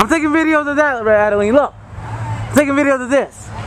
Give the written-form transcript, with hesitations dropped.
I'm taking videos of that, Adeline. Look. I'm taking videos of this.